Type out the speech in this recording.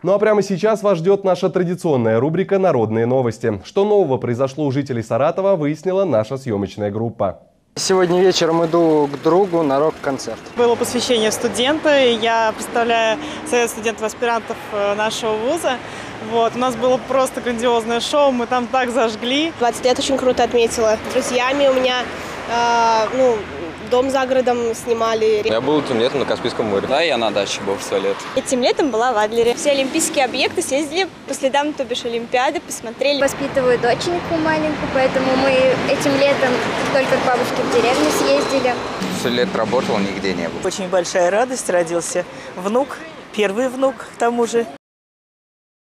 Ну а прямо сейчас вас ждет наша традиционная рубрика «Народные новости». Что нового произошло у жителей Саратова, выяснила наша съемочная группа. Сегодня вечером иду к другу на рок-концерт. Было посвящение студента, и я представляю совет студентов-аспирантов нашего вуза. Вот, у нас было просто грандиозное шоу, мы там так зажгли. 20 лет очень круто отметила. С друзьями у меня дом за городом снимали. Я был этим летом на Каспийском море. Да, я на даче был в свое лето. Этим летом была в Адлере. Все олимпийские объекты съездили по следам, то бишь Олимпиады, посмотрели. Воспитываю доченьку маленькую, поэтому мы этим летом только к бабушке в деревню съездили. Все лето работал, нигде не был. Очень большая радость, родился внук, первый внук к тому же.